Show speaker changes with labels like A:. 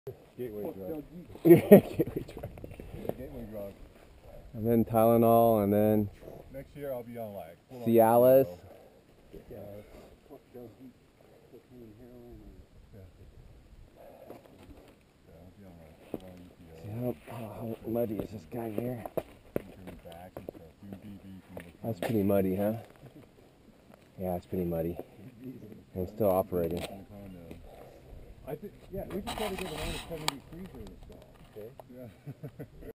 A: Gateway drug.
B: Gateway drug.
A: Gateway drug.
B: And then Tylenol, and then
A: Next year I'll be on like
B: Cialis.
A: Yeah.
B: Yep. Oh, how muddy is this guy here? That's pretty muddy, huh? Yeah, it's pretty muddy. And still operating.
A: I think, yeah, we just got to get a -70 freezer installed, okay? Yeah.